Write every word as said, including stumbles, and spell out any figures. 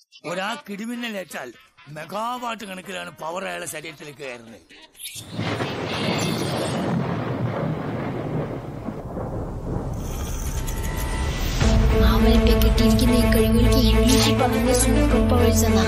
ഒരാൾക്ക് ഇടിമിന്നലേറ്റാൽ megawatt കണക്കിലാണ് power അയാളെ ശരീരത്തിലേക്ക് കയറുന്നത്. അവനൊക്കെ കിട്ടിയിരിക്കുന്ന ഈ കഴിവുകൾക്ക് ഇംഗ്ലീഷിൽ പറഞ്ഞ സൂപ്പർ പവേഴ്സ് എന്നാ.